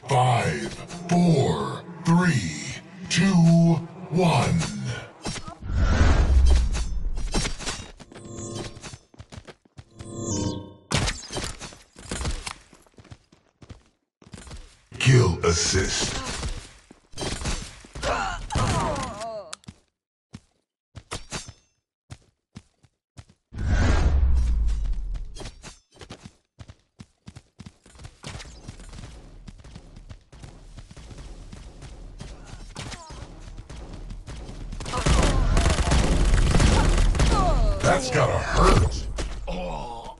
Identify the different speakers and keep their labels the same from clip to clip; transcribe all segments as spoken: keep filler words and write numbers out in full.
Speaker 1: Five, four, three, two, one. Kill assist. That's gotta hurt. Oh.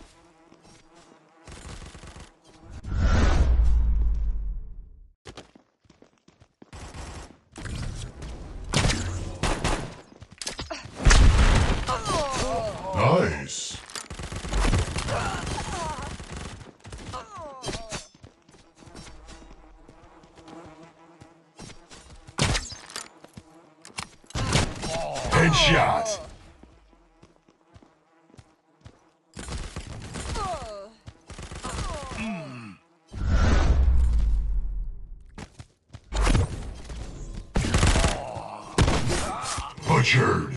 Speaker 1: Nice. Headshot. Butchered.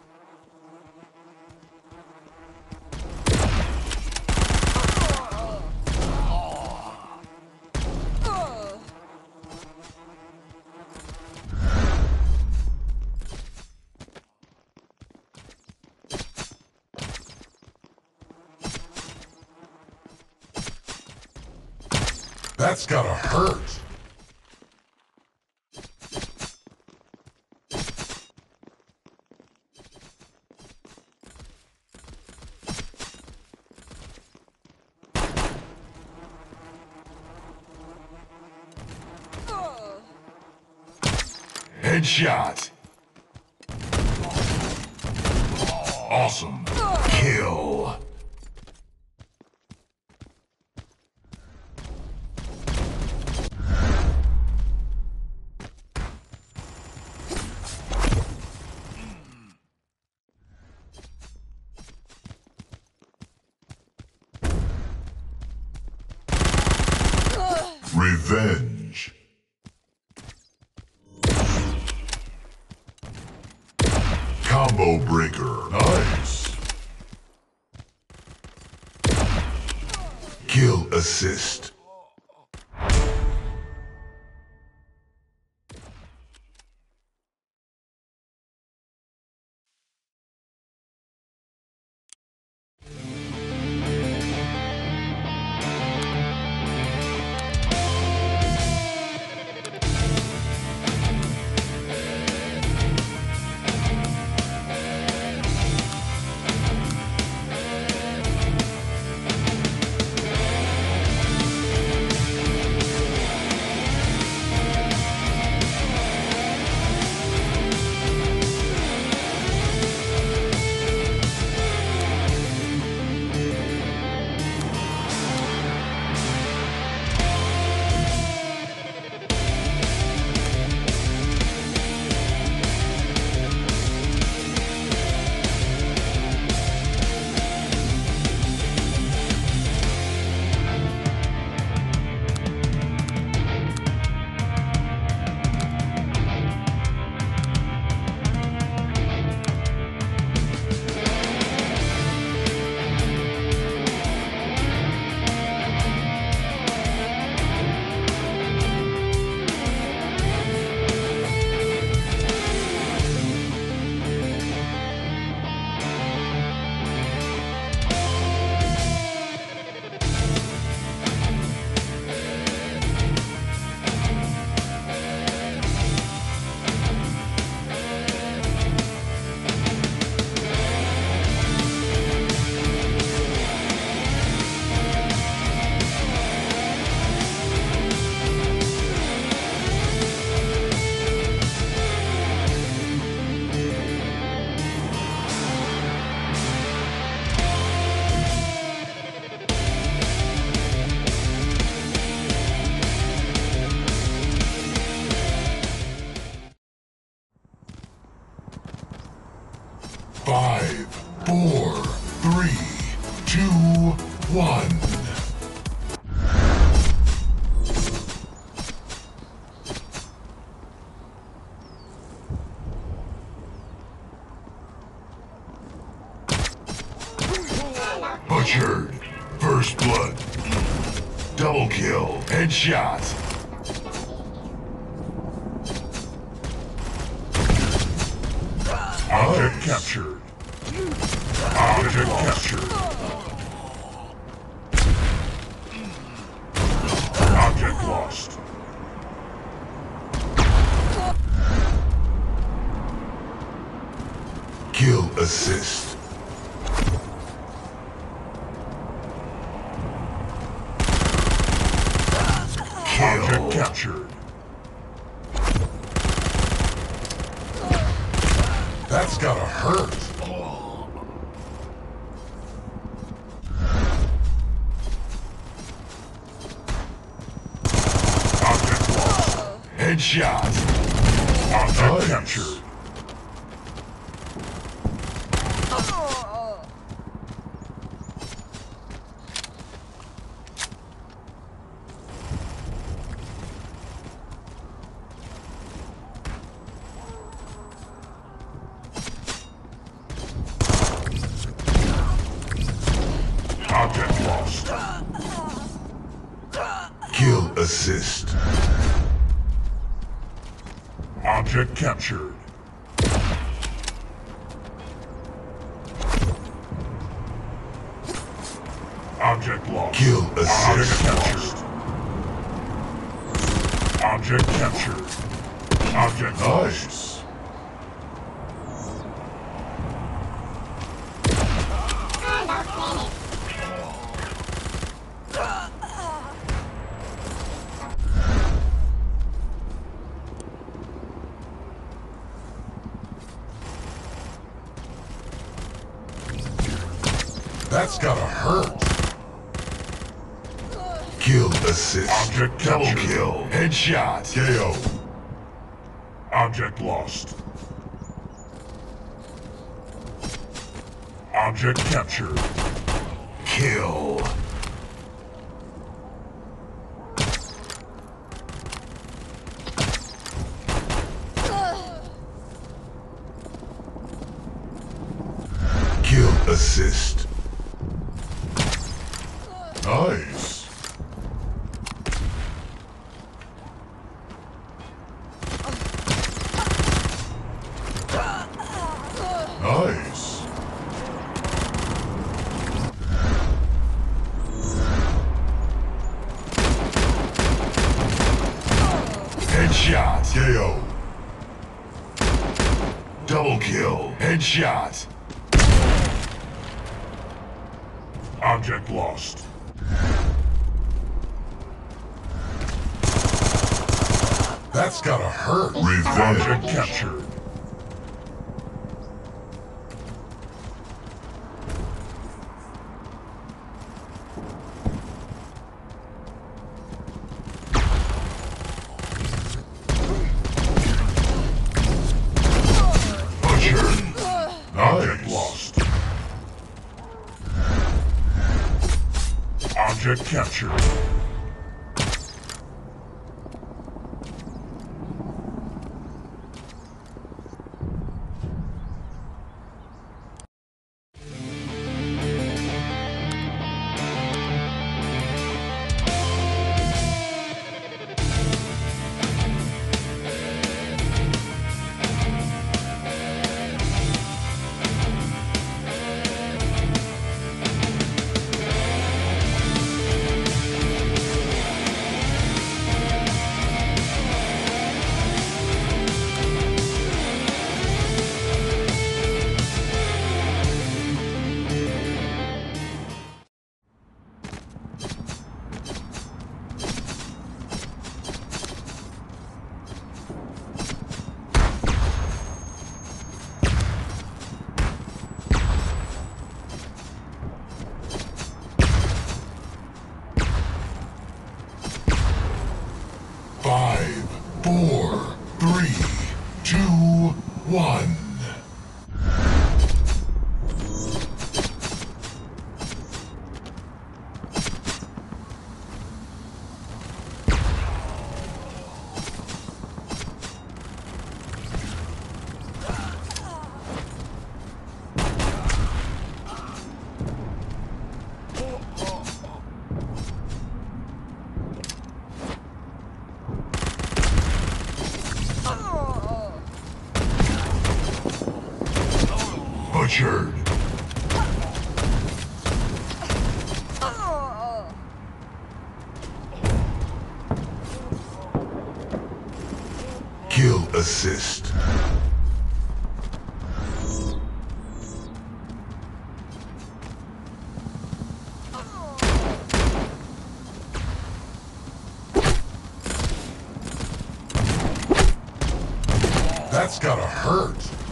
Speaker 1: That's gotta hurt. Headshot. Awesome. Kill. Revenge. Combo breaker. Nice. Kill assist. Five, four, three, two, one. Third. First blood. Double kill. Headshot. Object captured. Object captured. Object lost. Kill assist. Kill. Object captured. That's gotta hurt. Object lost. Headshot. Object nice. Captured. Object lost. Kill assist. Object captured. Object lost. Kill assist. Object captured. Object captured. Object nice. Lost. That's gotta hurt. Kill assist. Object double kill. Headshot. K O. Object lost. Object captured. Kill. Kill assist. Nice. Nice. Headshot. K O. Double kill. Headshot. Object lost. That's gotta hurt. Revenge. Object captured. Butcher. Object lost. Object captured.
Speaker 2: assist. That's gotta hurt.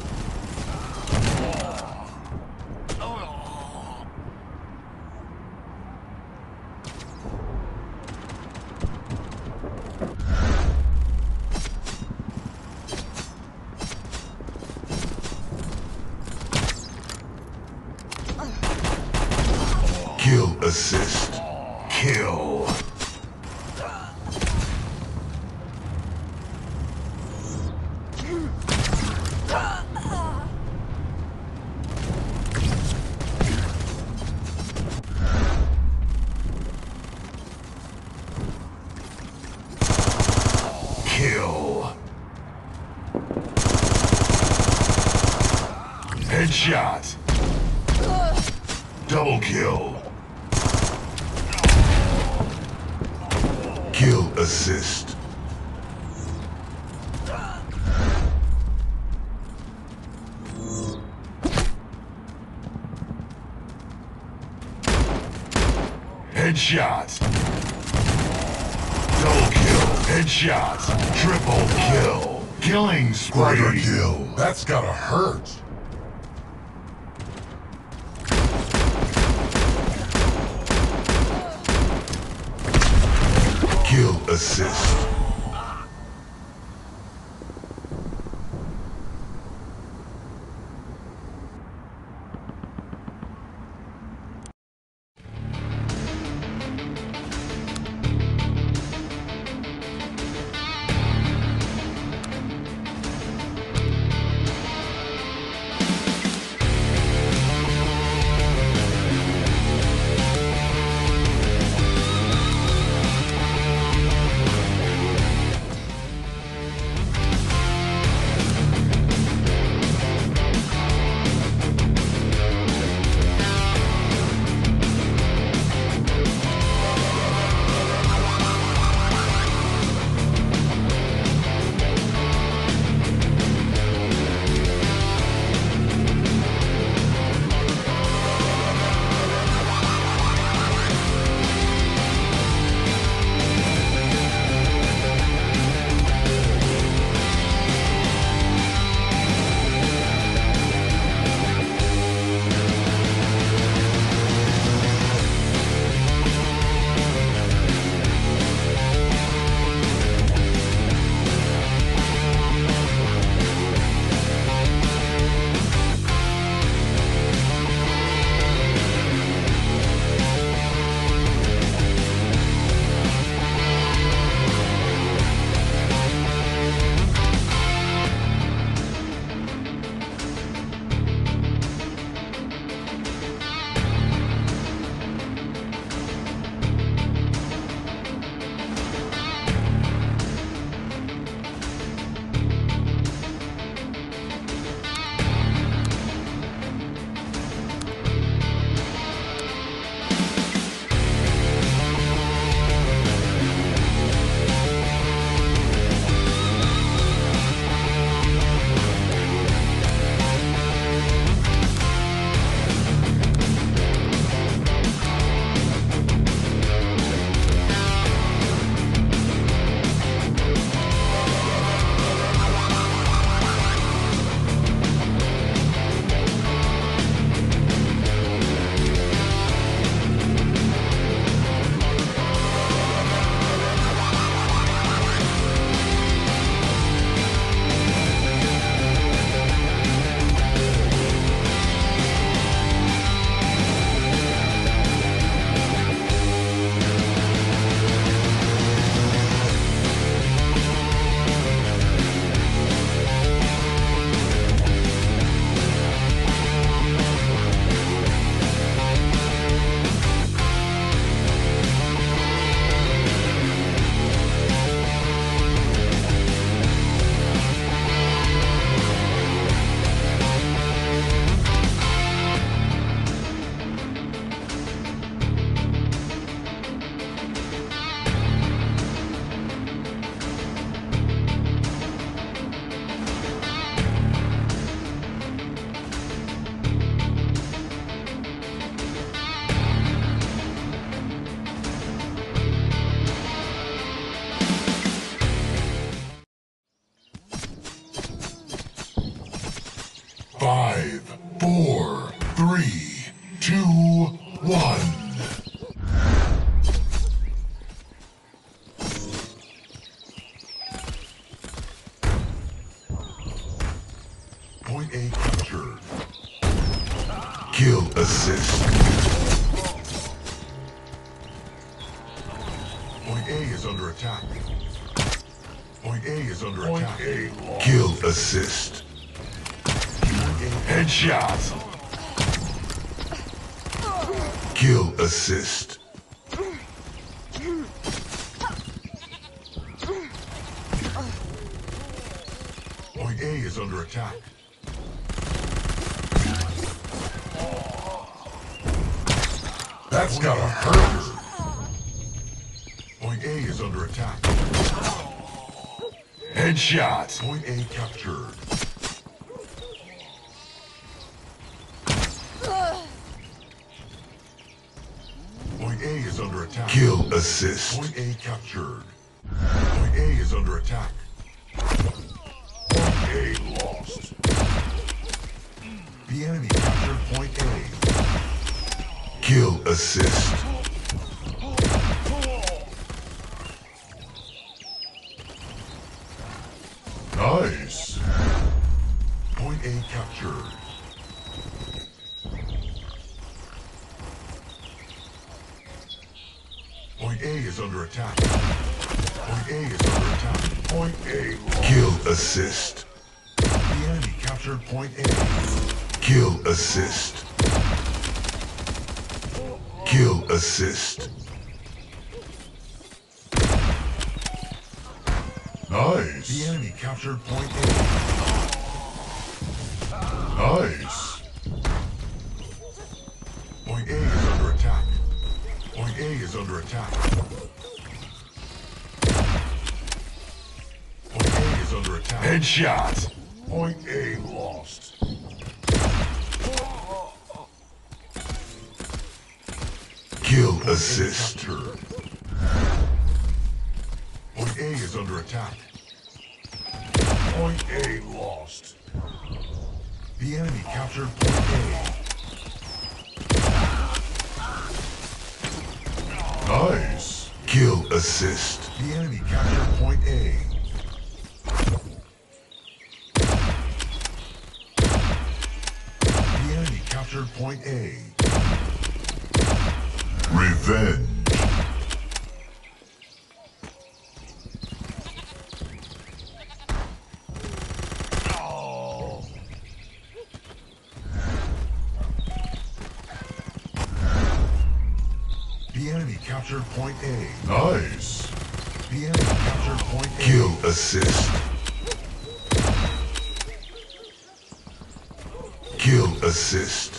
Speaker 2: Kill assist. Kill. Kill. Headshot. Double kill. Kill assist. Headshot. Double kill. Headshot. Triple kill. Killing spree. Quadra kill. That's gotta hurt. Kill assist. Point A is under attack. Point A is under
Speaker 1: Point
Speaker 2: attack.
Speaker 1: A lost.
Speaker 2: Kill assist. Headshot. Kill assist. Point A is under attack. That's gotta hurt. Point A is under attack. Headshot. Point A captured. Point A is under attack. Kill assist. Point A captured. Point A is under attack.
Speaker 1: Point A lost.
Speaker 2: The enemy captured point A. Kill assist. Nice. Point A captured. Point A is under attack. Point A is under attack.
Speaker 1: Point A lost.
Speaker 2: Kill assist. The enemy captured point A. Kill assist. Kill assist. Nice. The enemy captured point A. Nice. Point A is under attack. Point A is under attack. Point A is under attack. Headshot.
Speaker 1: Point A lost.
Speaker 2: Kill assist. Point A is under attack.
Speaker 1: Point A lost.
Speaker 2: The enemy captured point A. Nice. Kill assist. The enemy captured point A. The enemy captured point A. Revenge.
Speaker 1: Oh.
Speaker 2: The enemy captured point A. Nice. The enemy captured point A. Kill assist. Kill assist.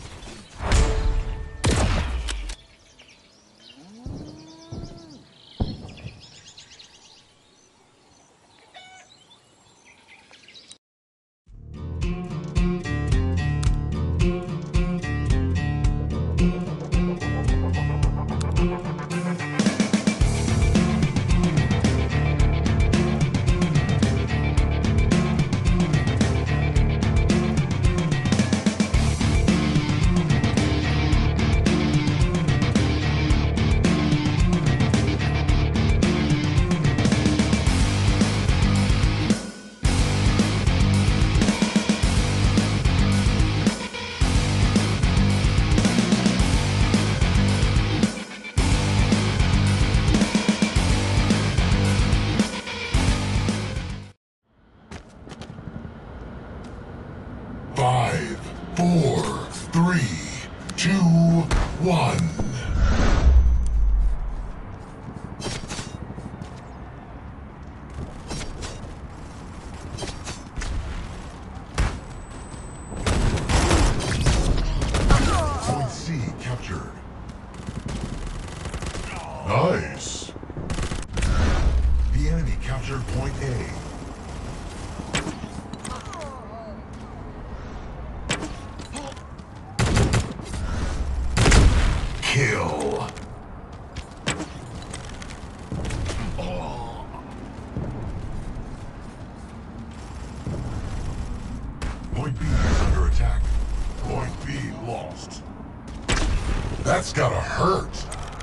Speaker 2: Five, four, three, two, one. Point C captured. Nice. The enemy captured point A. Kill. Oh. Point B is under attack.
Speaker 1: Point B lost.
Speaker 2: That's gotta hurt.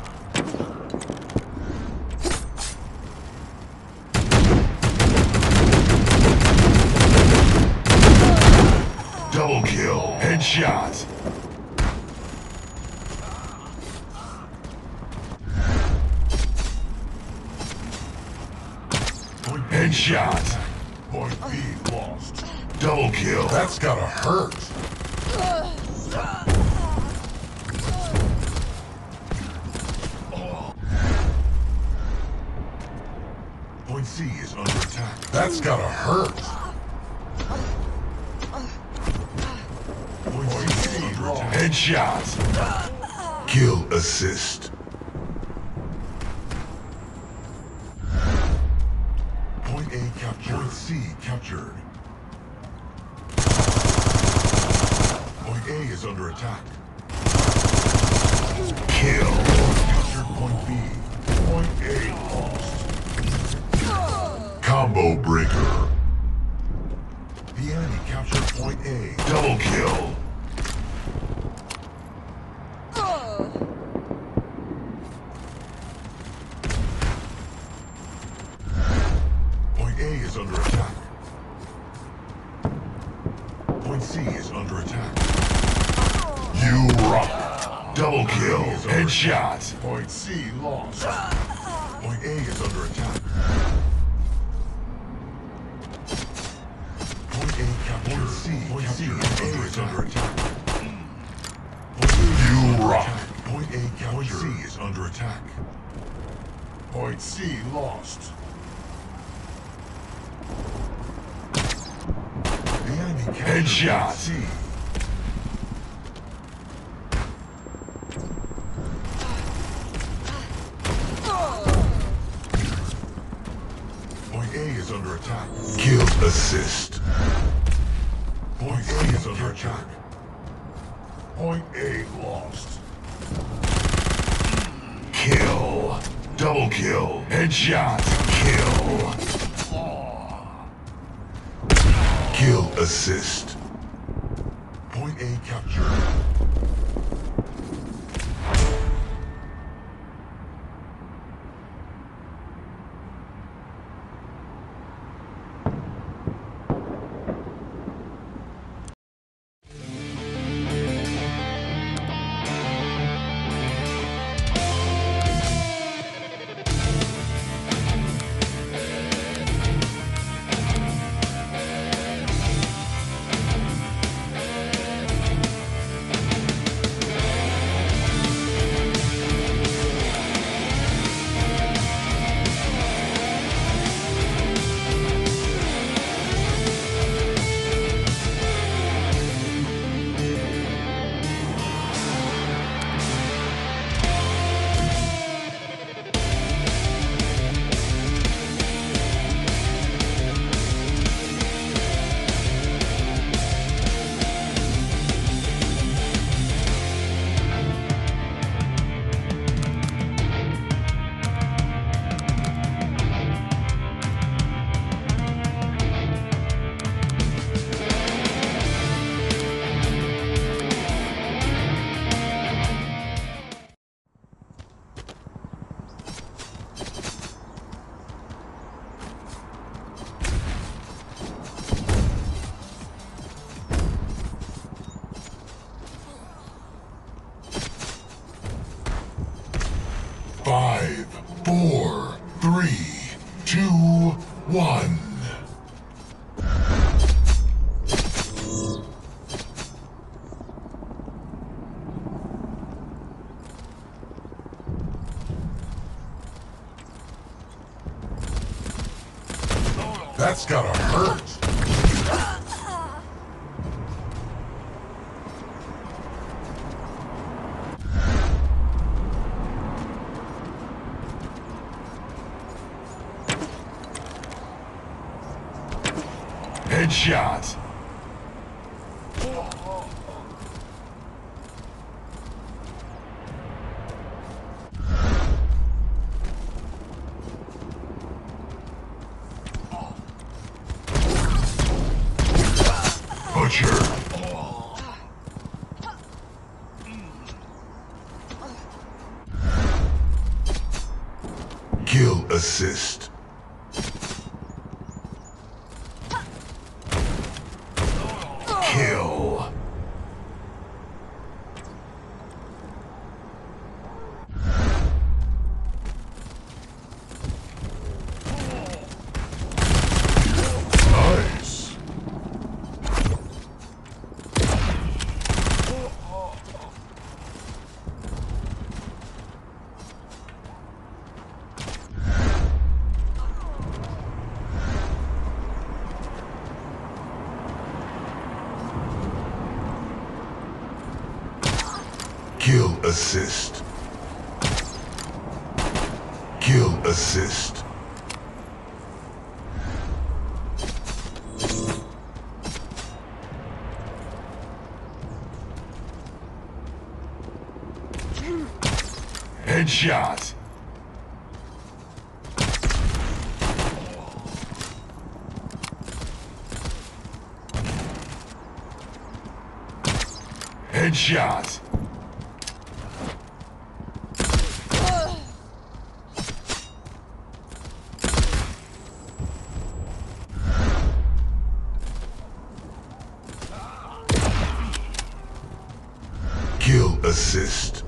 Speaker 2: Double kill. Headshot. Headshot.
Speaker 1: Point B lost.
Speaker 2: Double kill. That's gotta hurt.
Speaker 1: Point C is under attack.
Speaker 2: That's gotta hurt.
Speaker 1: Point C is under attack.
Speaker 2: Headshot. Kill assist.
Speaker 1: Point A captured. Point C captured. Point A is under attack.
Speaker 2: Kill.
Speaker 1: Captured point B. Point A lost.
Speaker 2: Combo breaker.
Speaker 1: The enemy captured point A.
Speaker 2: Double kill.
Speaker 1: Point A is under attack. Point C is under attack.
Speaker 2: You rock. Double kill. Headshot.
Speaker 1: Point C lost. Point A is under attack. Point A captured. Point C. Point C is under attack.
Speaker 2: You rock.
Speaker 1: Point A captured. Point C is under attack. Point C lost. The enemy captured
Speaker 2: Headshot.
Speaker 1: Point C. Point A is under attack.
Speaker 2: Kill assist.
Speaker 1: Point A is under attack. Point A lost.
Speaker 2: Kill. Double kill. Headshot. Kill. Kill assist.
Speaker 1: Point A captured.
Speaker 2: Five, four, three, two, one. That's gotta hurt. Headshot. Butcher. Kill assist. Kill. assist. Kill assist. Headshot. Headshot. Kill assist.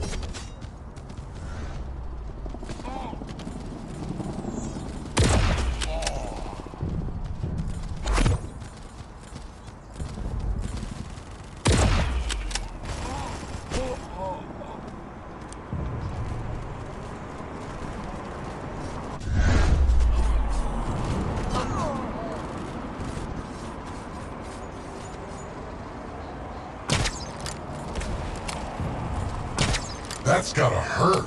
Speaker 2: That's gotta hurt.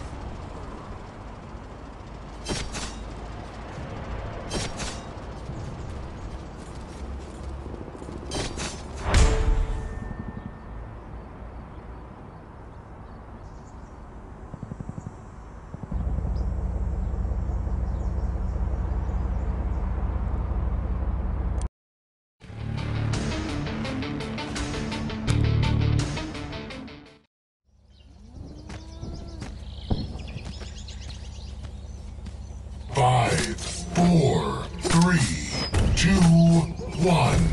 Speaker 2: Five, four, three, two, one.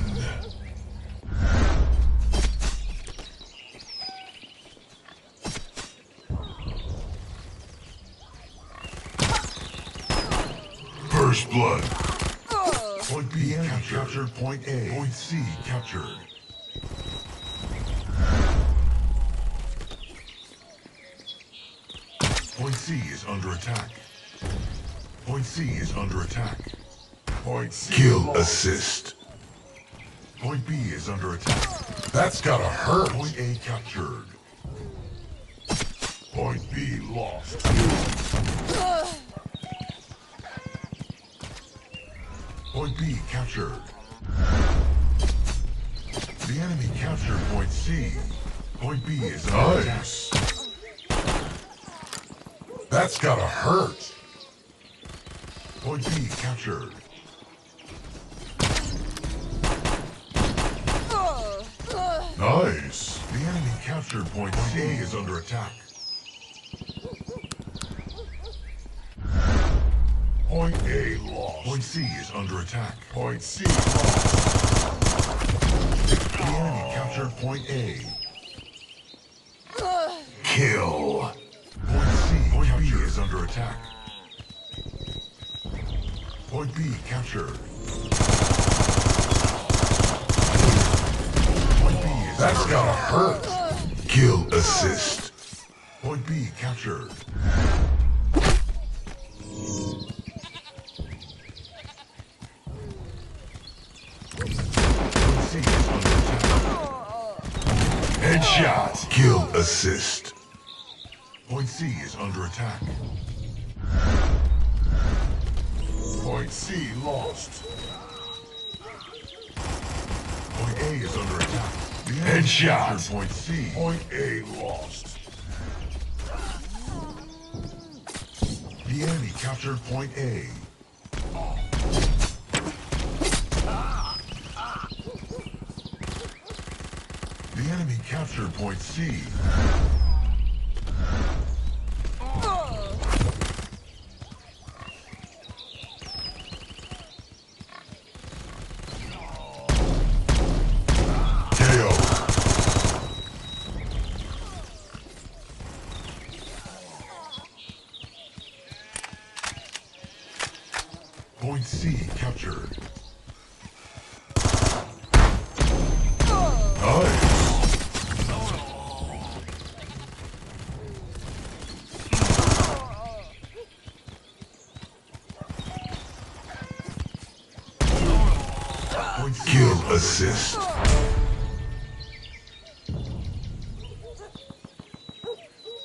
Speaker 2: First blood. Point B captured. captured. Point A. Point C captured. Point C is under attack. Point C is under attack. Point C Kill lost. Assist. Point B is under attack. That's gotta hurt. Point A captured. Point B lost. Point B captured. The enemy captured Point C. Point B is under nice. attack. That's gotta hurt. Point B captured. Nice. The enemy captured Point C is under attack. Point A lost. Point C is under attack. Point C lost. The enemy captured Point A. Kill. Point C. Point B is under attack. Point B captured. Point B is That's gotta hurt. Kill assist. Point B captured. Point C is under attack. Headshot. Kill assist. Point C is under attack. Point C lost. Point A is under attack. The enemy captured Point C. Point A lost. The enemy captured Point A. The enemy captured Point C. Point C captured. Nice. Point C Kill assist.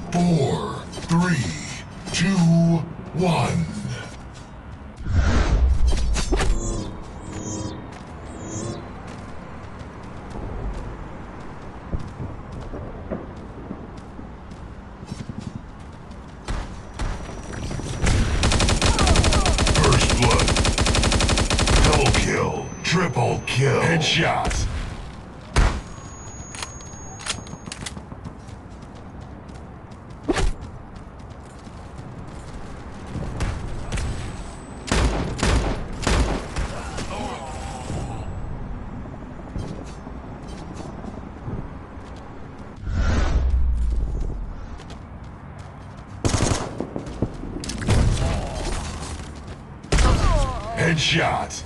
Speaker 2: Four, three, two, one. First blood. Double kill. Triple kill. Headshot. Headshot.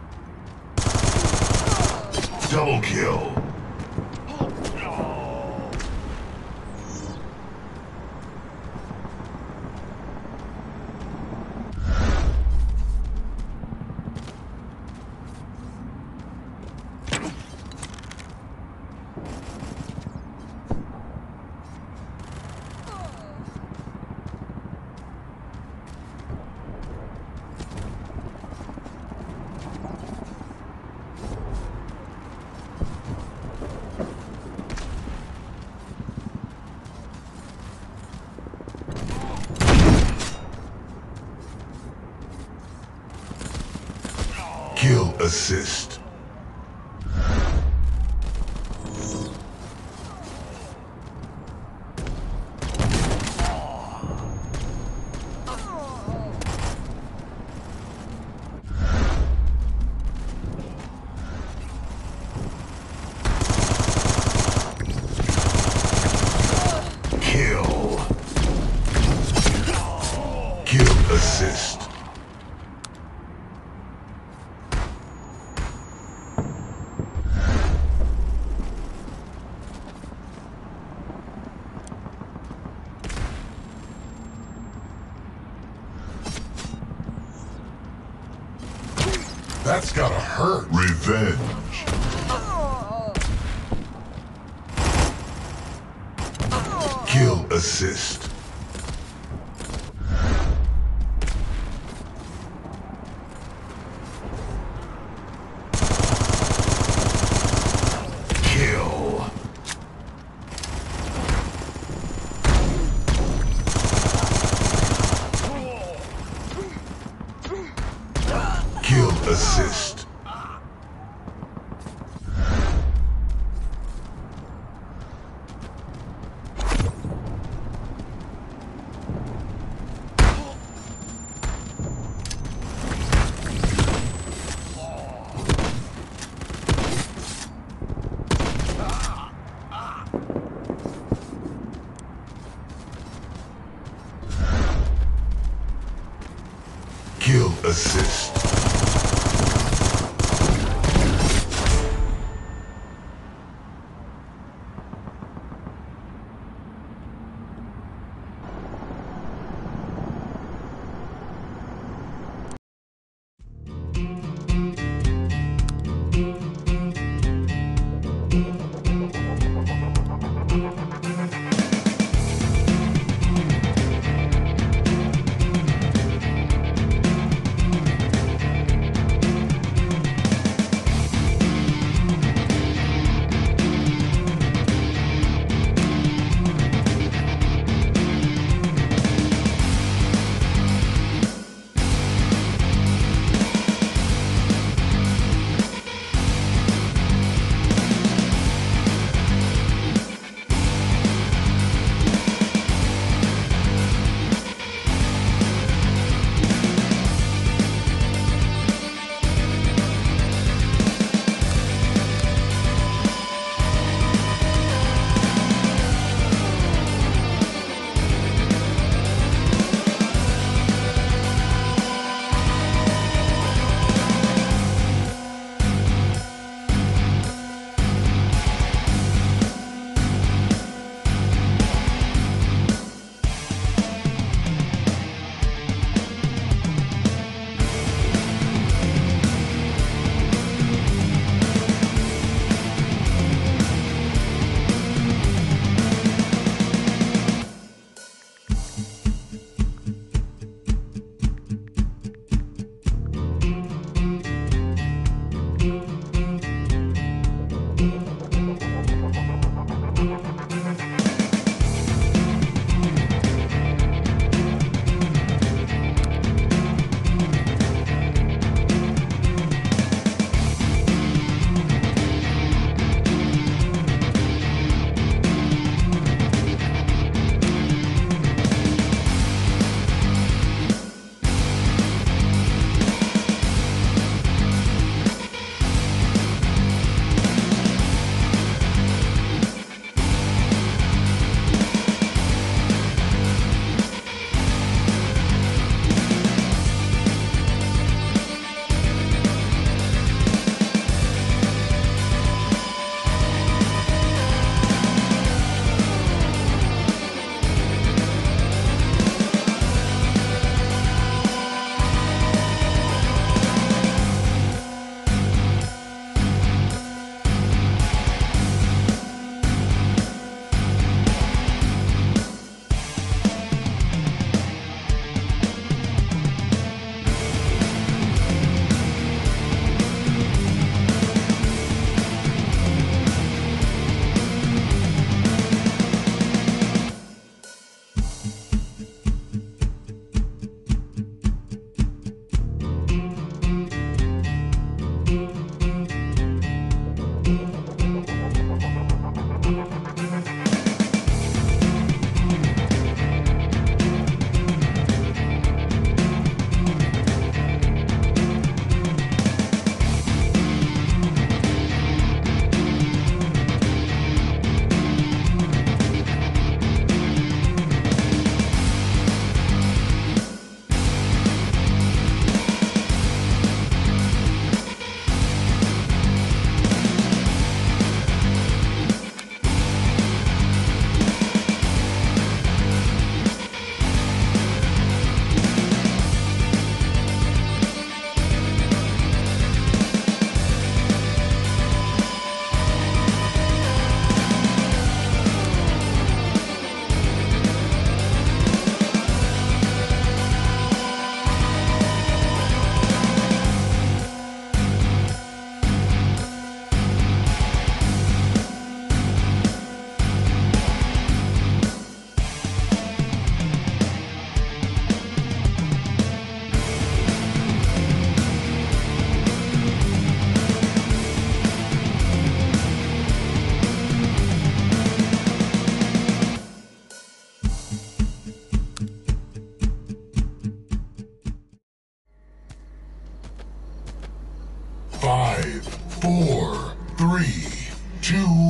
Speaker 2: Double kill. Kill assist. Kill. Kill assist. That's gotta hurt. Revenge. Kill assist. Kill. Kill assist.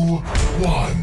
Speaker 2: one.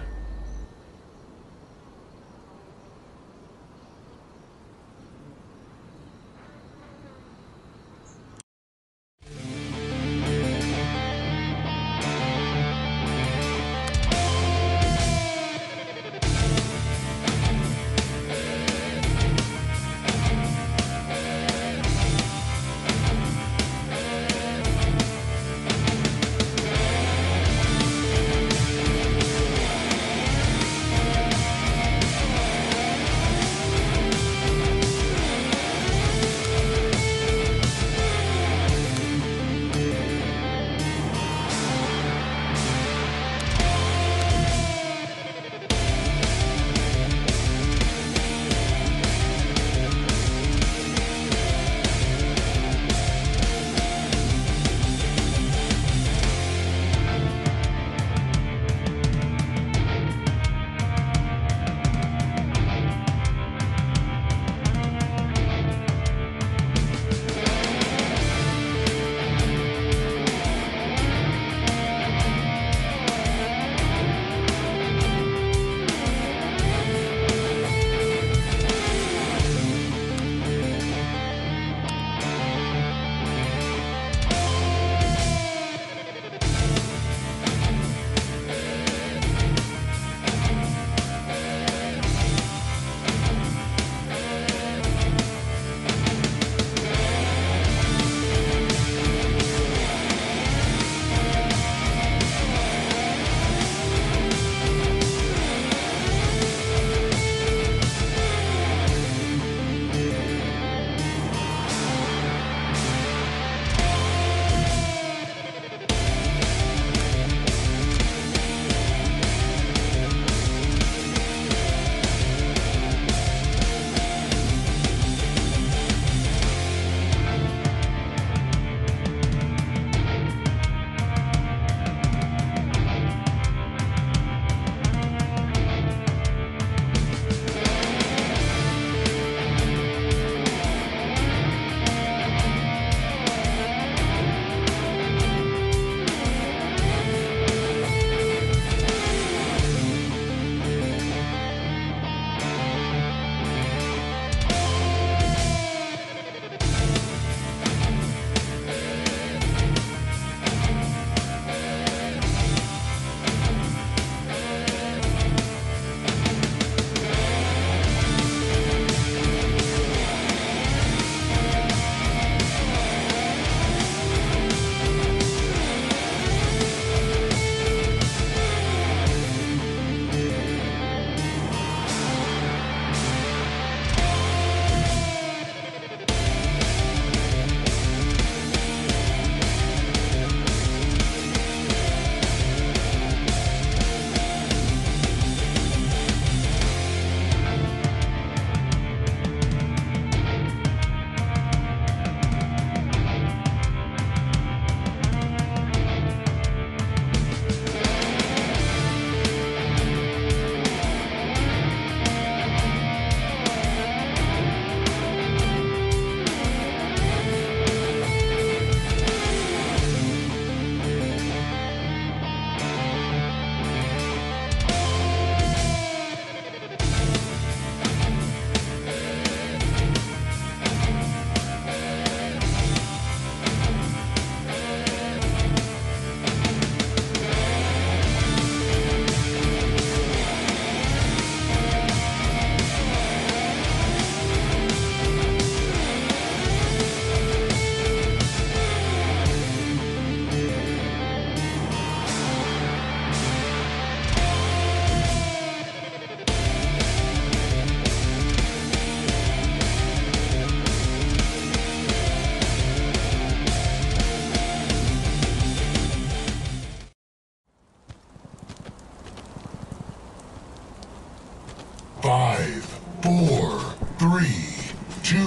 Speaker 2: Five, four, three, two,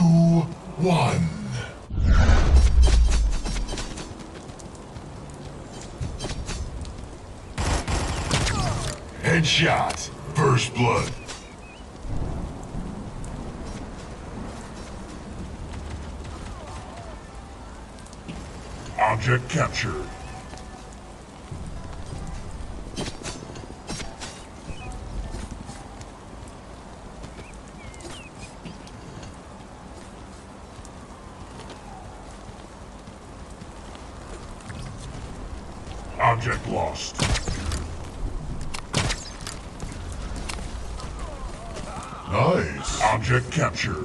Speaker 2: one. Headshot. First blood. Object captured.
Speaker 1: Object lost.
Speaker 2: Nice.
Speaker 1: Object captured.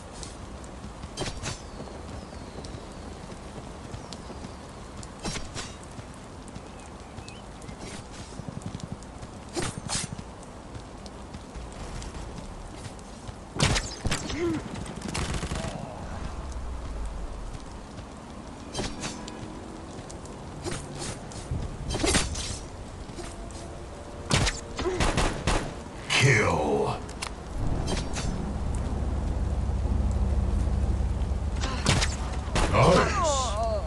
Speaker 2: Kill. Nice.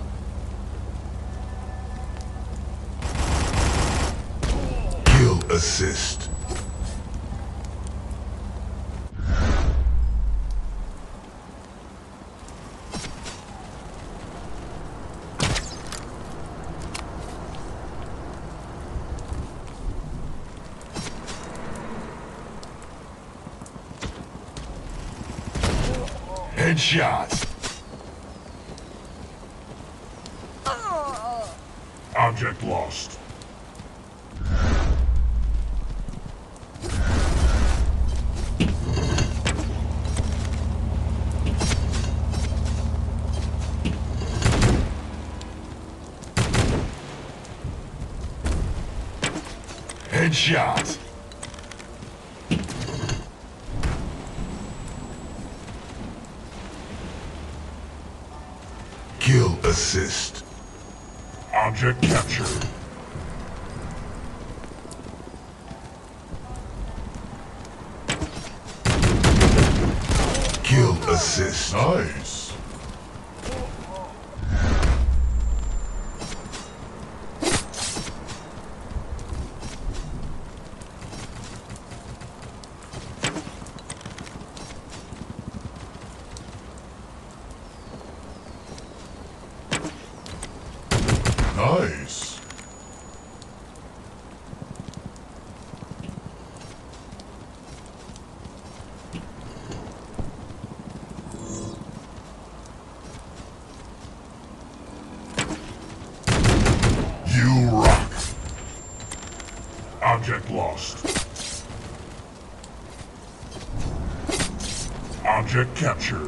Speaker 2: Kill assist. Headshot.
Speaker 1: Object lost.
Speaker 2: Headshot. Kill assist.
Speaker 1: Object captured.
Speaker 2: Kill assist.
Speaker 1: Nice. Nice.
Speaker 2: You rock.
Speaker 1: Object lost. Object captured.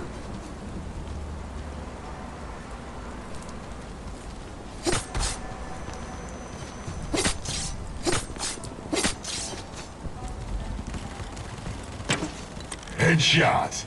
Speaker 2: Headshot.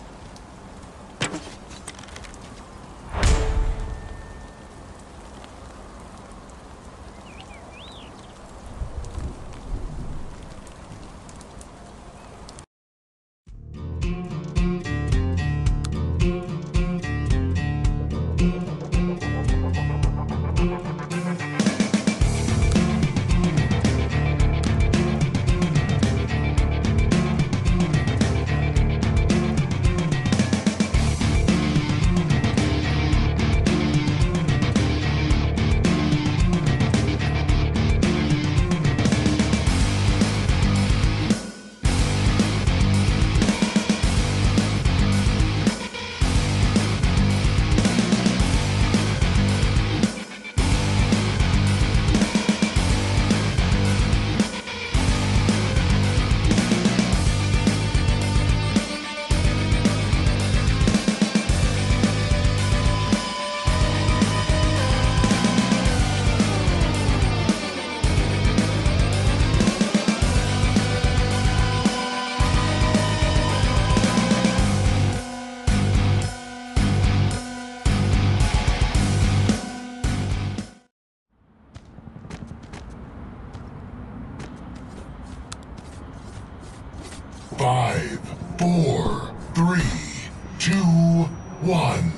Speaker 2: Five, four, three, two, one.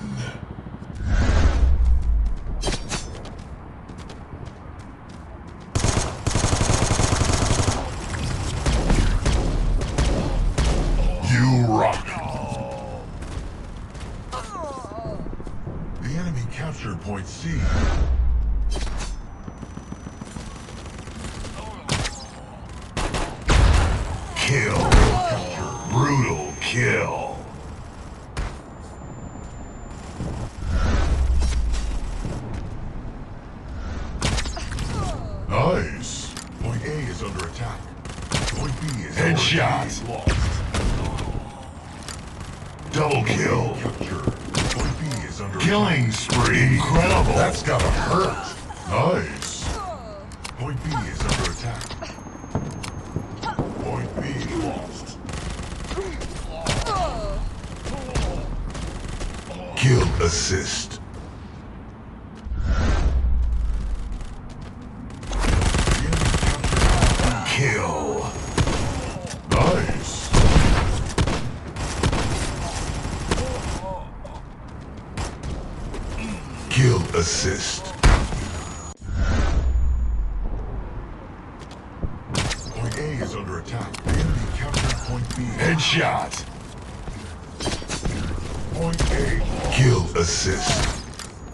Speaker 2: You rock.
Speaker 1: The enemy captured point C.
Speaker 2: Kill. Brutal kill. Point B is
Speaker 3: Headshot.
Speaker 2: lost.
Speaker 3: Double kill.
Speaker 2: Captured. Point B is under
Speaker 3: Killing spree.
Speaker 2: Incredible. That's gotta hurt. Nice. Point B is under attack. Point B lost. Kill assist. Kill. Nice. Kill assist. Point A is under attack. The enemy captured point B.
Speaker 3: Headshot.
Speaker 2: Point A. Kill assist.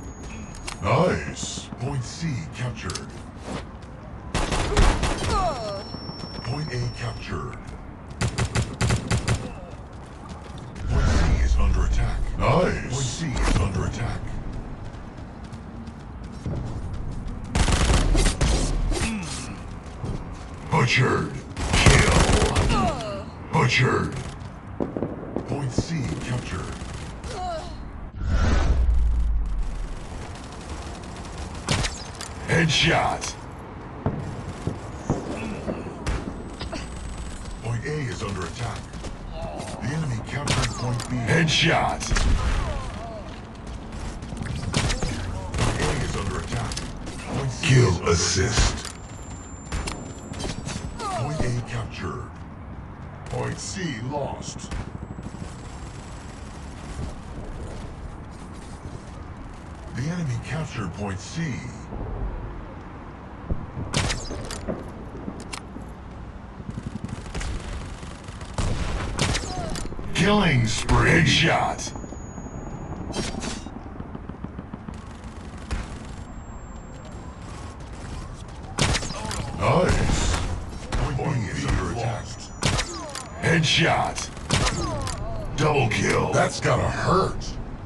Speaker 2: Nice. Point C captured. Point A captured. Point C is under attack. Nice. Point C is under attack. Butchered. Kill. Butchered. Point C captured.
Speaker 3: Headshot.
Speaker 2: Point A is under attack. The enemy captured point B.
Speaker 3: Headshot.
Speaker 2: Point A is under attack. Point C Kill is under assist. Attack. Point A captured. Point C lost. The enemy captured point C.
Speaker 3: Killing spree. Headshot.
Speaker 2: Nice. Point B is under attack.
Speaker 3: Headshot. Double kill.
Speaker 2: That's gotta hurt.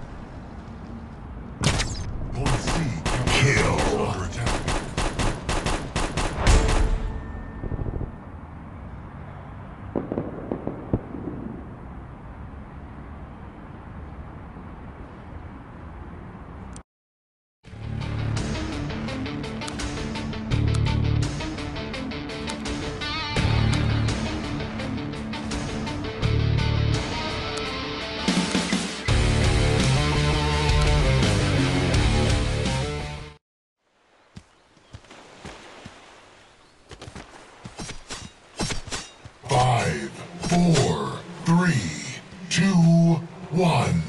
Speaker 2: Point C
Speaker 3: Kill.
Speaker 2: is under attack. Five, four, three, two, one.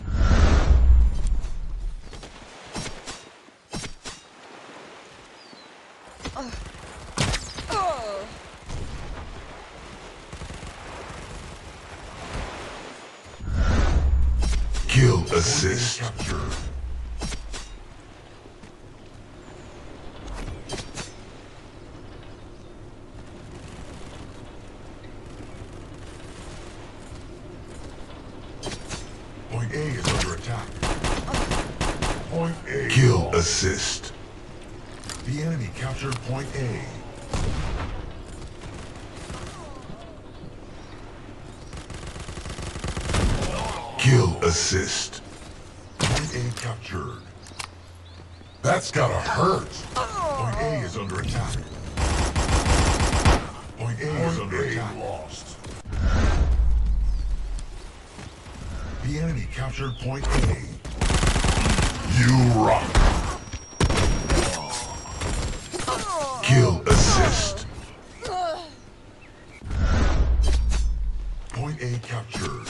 Speaker 2: Kill assist. Capture. Point A is under attack. Point A. Kill lost. Assist. The enemy captured point A. Kill assist. Point A captured. That's gotta hurt. Point A is under attack. Point A point is under A attack. Lost. The enemy captured point A. You rock. Kill assist. Point A captured.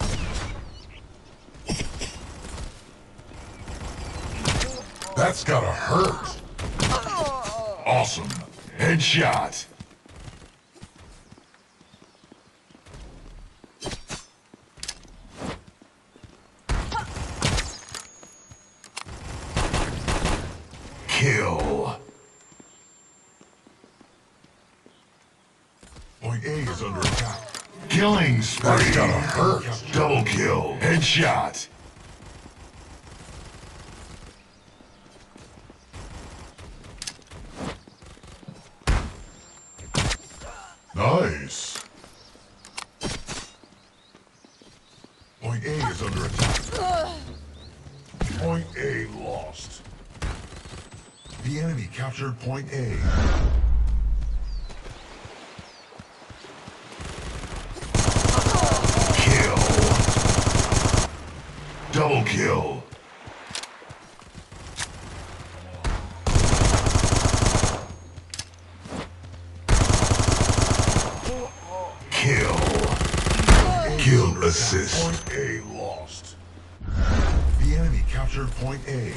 Speaker 2: That's gotta hurt.
Speaker 3: Awesome. Headshot. Kill.
Speaker 2: Point A is under attack.
Speaker 3: Killing spree.
Speaker 2: That's gotta hurt.
Speaker 3: Double kill. Headshot.
Speaker 2: Nice. is under attack. Point A lost. The enemy captured Point A.
Speaker 3: Kill. Double kill. Kill. Kill assist.
Speaker 2: Point A lost. The enemy captured Point A.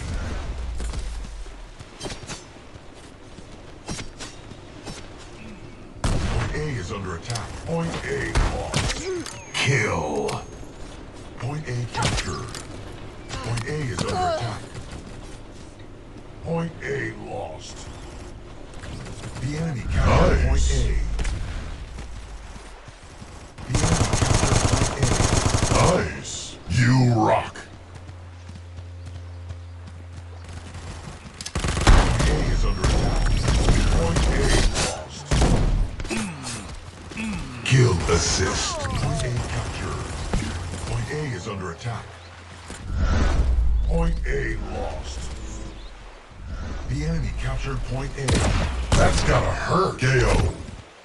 Speaker 2: Point A is under attack. Point A lost.
Speaker 3: Kill.
Speaker 2: Point A captured. Point A is under attack. Point A lost. The enemy captured Point
Speaker 3: Nice.
Speaker 2: A. The enemy captured Point A.
Speaker 3: Nice. You rock.
Speaker 2: Point A is under attack. Point A lost.
Speaker 3: Kill assist.
Speaker 2: Point A captured. Point A is under attack. Point A lost. The enemy captured Point A.
Speaker 3: That's gotta hurt. K O.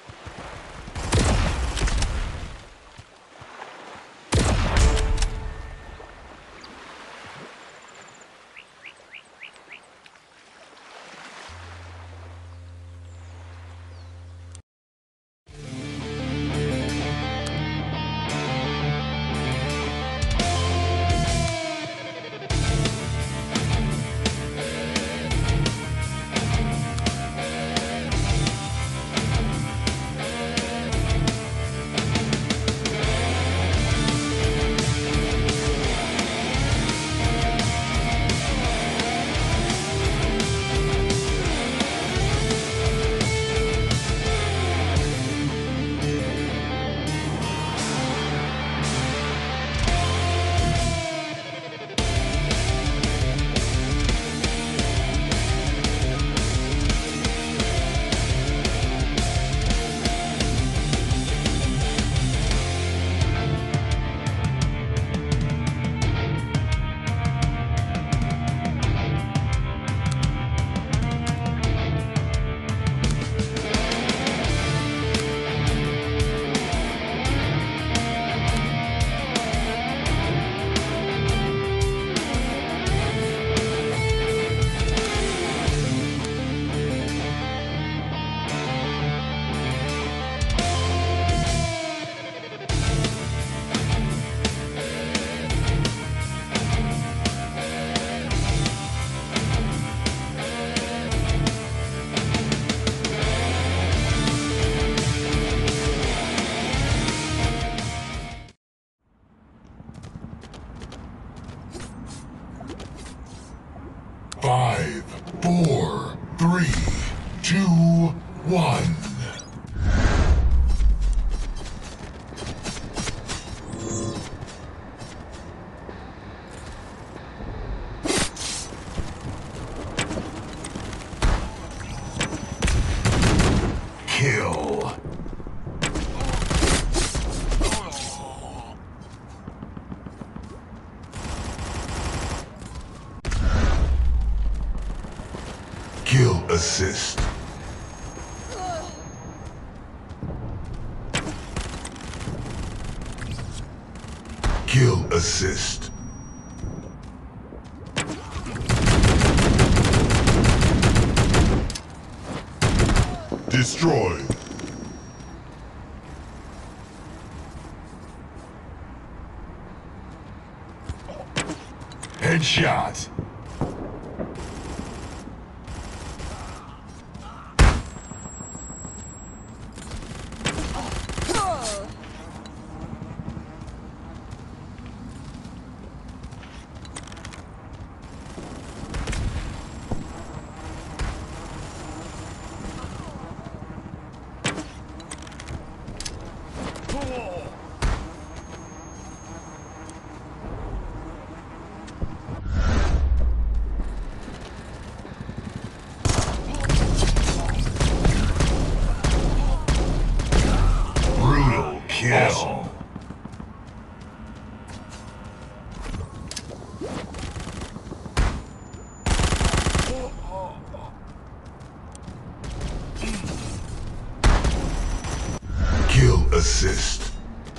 Speaker 2: Five, four, three, two, one.
Speaker 3: Kill. Kill assist. Kill assist.
Speaker 2: Destroyed.
Speaker 3: Headshot. Brutal kill.
Speaker 2: Awesome.
Speaker 3: assist.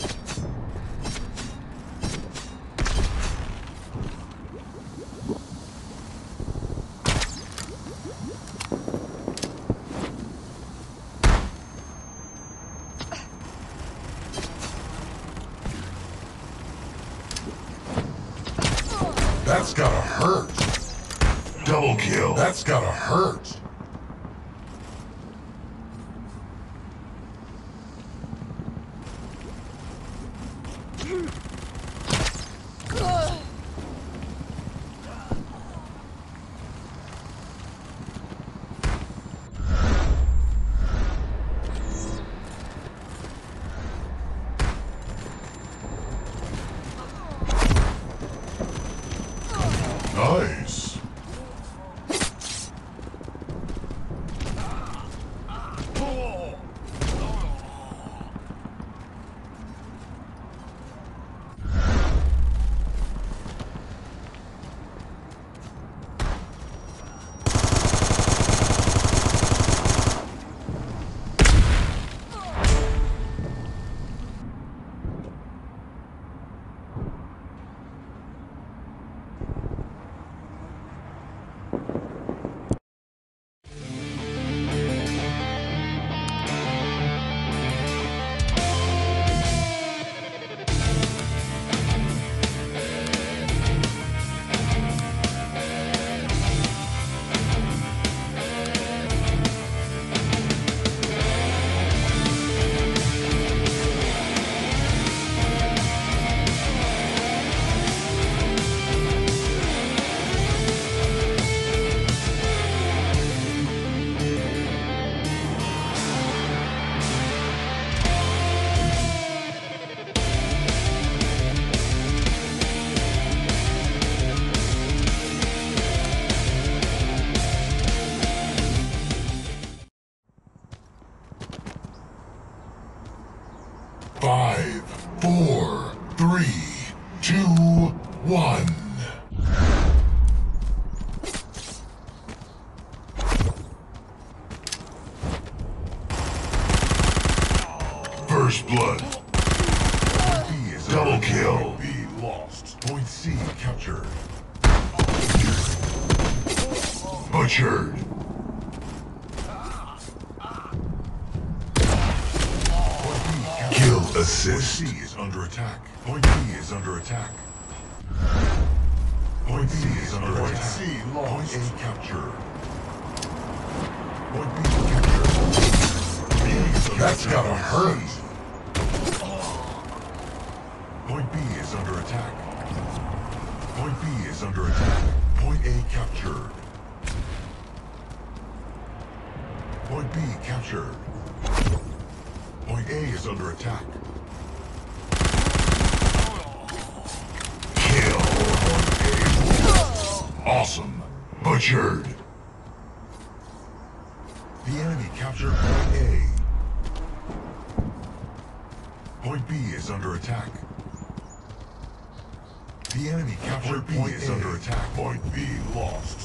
Speaker 2: That's gotta hurt.
Speaker 3: Double kill.
Speaker 2: That's gotta hurt. Nice. Five, four, three, two, one.
Speaker 3: First blood.
Speaker 2: B is
Speaker 3: Double
Speaker 2: under
Speaker 3: kill.
Speaker 2: attack. B lost. Point C captured.
Speaker 3: Butchered. Kill
Speaker 2: Point
Speaker 3: assist.
Speaker 2: C is under attack. Point B is under attack. Point C is under attack. Point C lost. Point A captured. Point B captured. B is under
Speaker 1: That's
Speaker 2: attack.
Speaker 1: gotta hurt.
Speaker 2: Point B is under attack. Point B is under attack. Point A captured. Point B captured. Point A is under attack.
Speaker 3: Kill.
Speaker 2: Point A.
Speaker 3: Awesome. Butchered.
Speaker 2: The enemy captured Point A. Point B is under attack. The enemy captured Point B is under attack. Point B lost.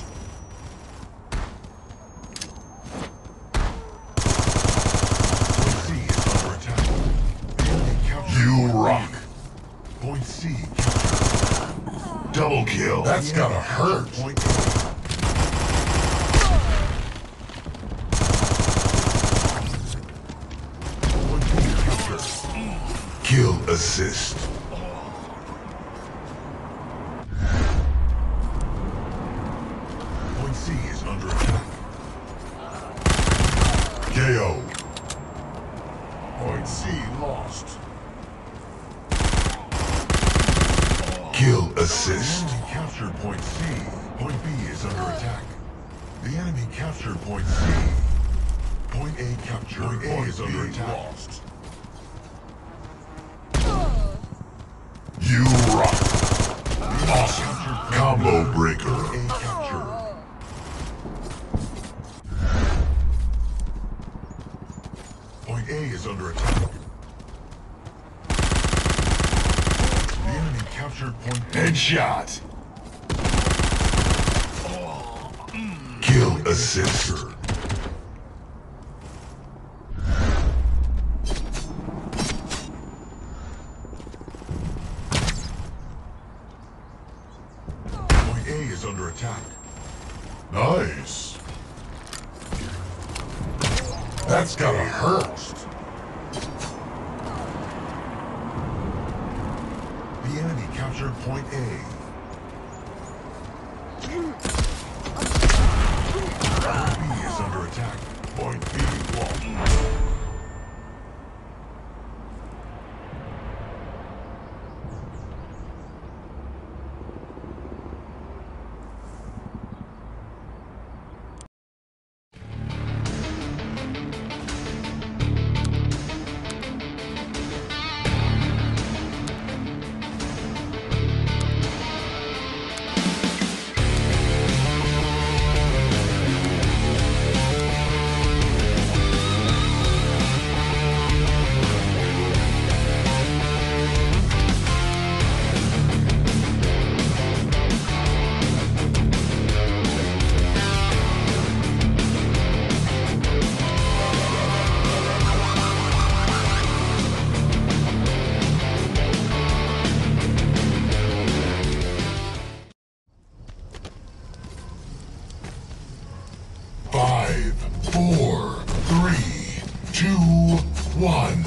Speaker 2: Point C is under attack. The enemy captured
Speaker 3: You
Speaker 2: Point B.
Speaker 3: rock.
Speaker 2: Point C captured.
Speaker 3: Double kill.
Speaker 1: That's
Speaker 2: The enemy
Speaker 1: gotta
Speaker 2: captured
Speaker 1: hurt.
Speaker 2: Point A. Point B captured.
Speaker 3: Kill assist.
Speaker 2: Point C is under attack.
Speaker 3: K O.
Speaker 2: Point C lost.
Speaker 3: Kill
Speaker 2: The
Speaker 3: assist.
Speaker 2: enemy captured Point C. Point B is under attack. The enemy captured Point C. Point A captured. Point A is under attack. Lost.
Speaker 3: You rock. Awesome. Combo breaker.
Speaker 2: Point A captured. Point A is under attack. The enemy captured Point B.
Speaker 3: Headshot. Kill assist.
Speaker 2: Captured.
Speaker 1: under attack.
Speaker 3: Nice. That's gotta hurt.
Speaker 1: The enemy captured point A. Point B is under attack. Point B lost.
Speaker 3: Five, four, three, two, one.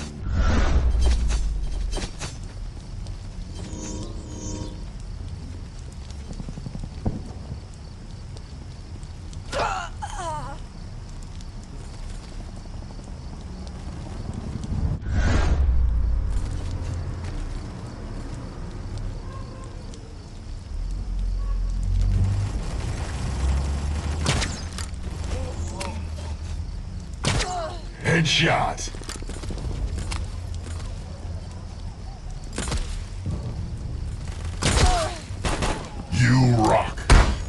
Speaker 3: Headshot. You rock.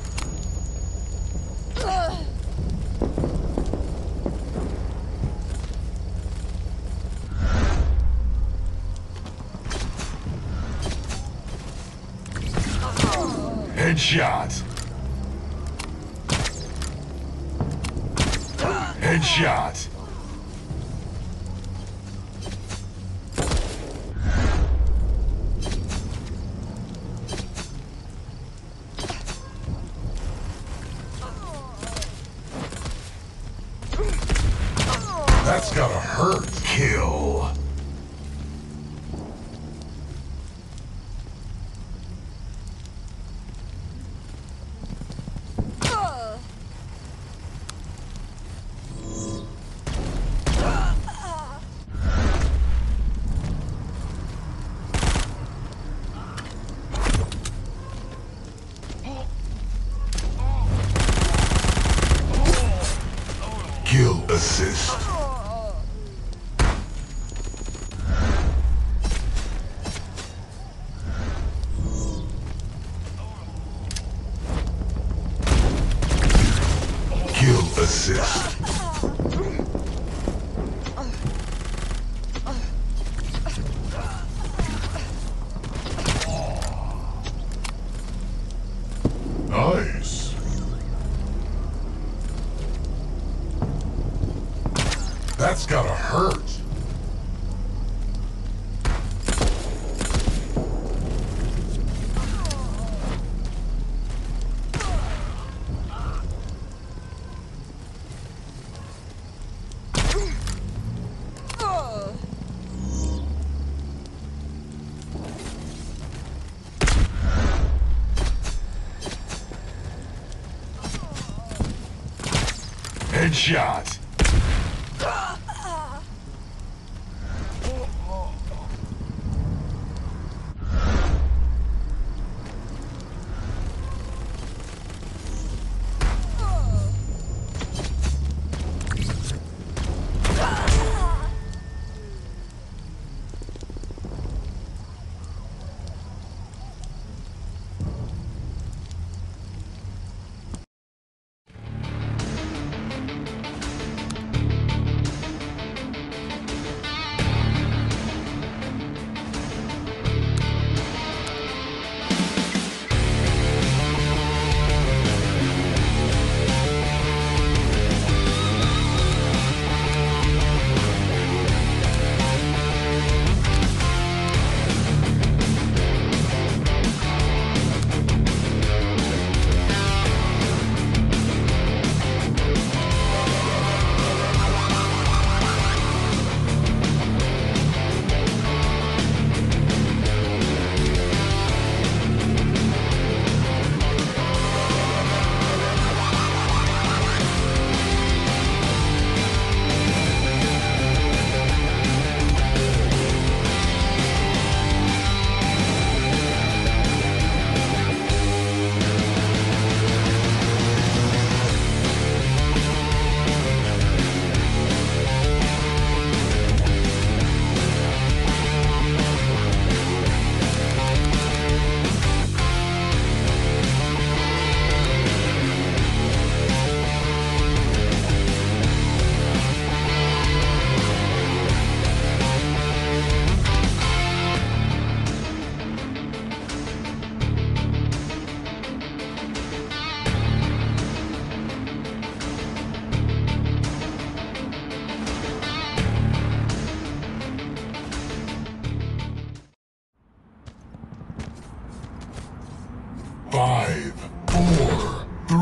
Speaker 3: Headshot. Headshot. That's gotta hurt. Kill. Kill assist. Kill assist. Nice. That's gotta hurt. Headshot.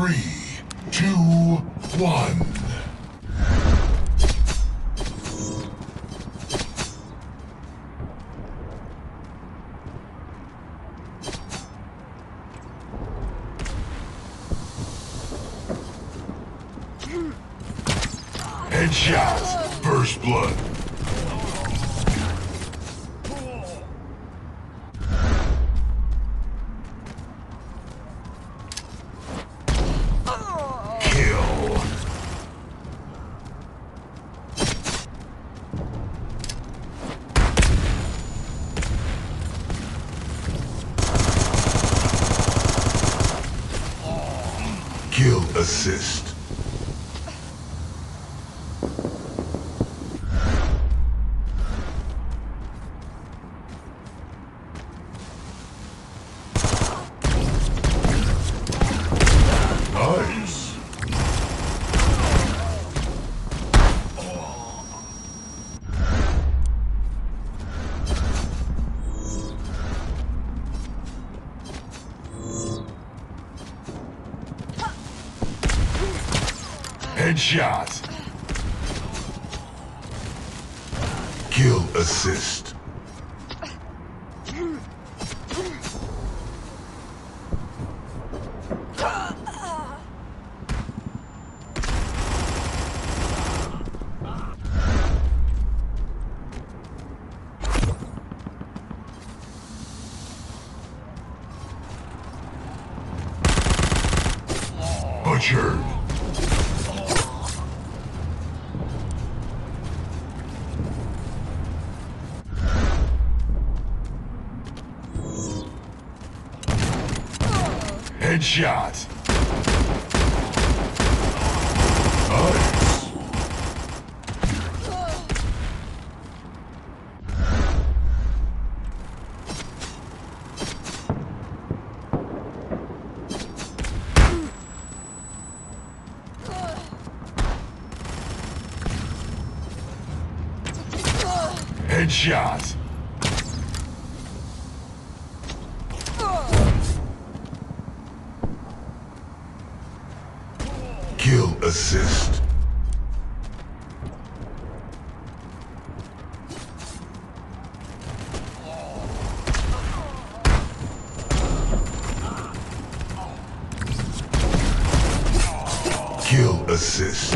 Speaker 2: Three, two, one. Headshot. First blood. Kill. Kill assist. Nice. Headshot. Kill assist. Butchered. Headshot. Nice. Headshot. Kill assist. Kill assist.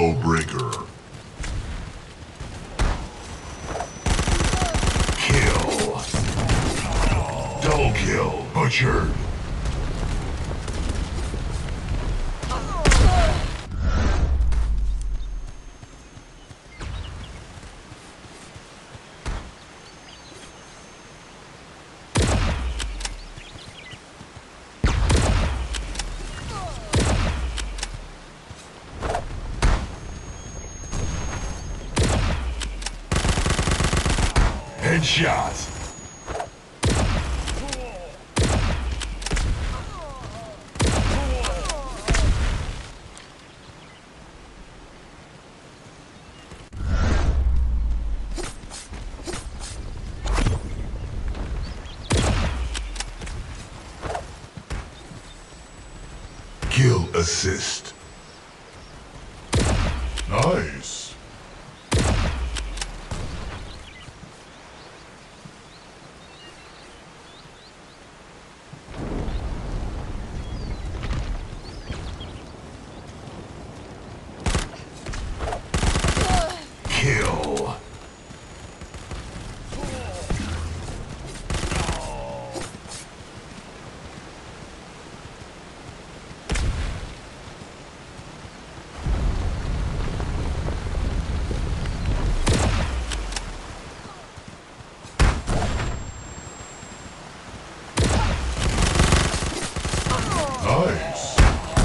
Speaker 2: Combo breaker. Kill. Double kill. Butchered. Headshot. Kill assist. Nice. Kill. Nice.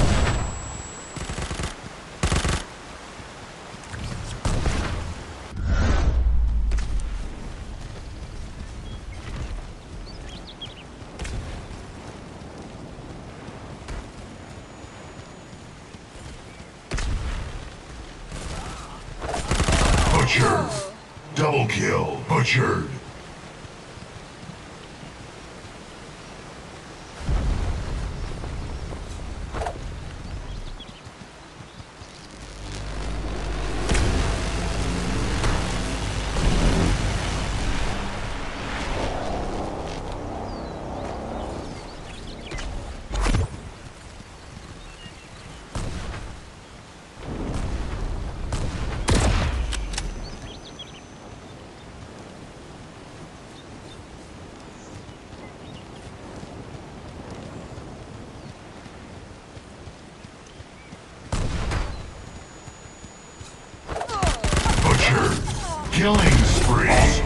Speaker 2: Butchered. Double kill. Butchered. Killing spree.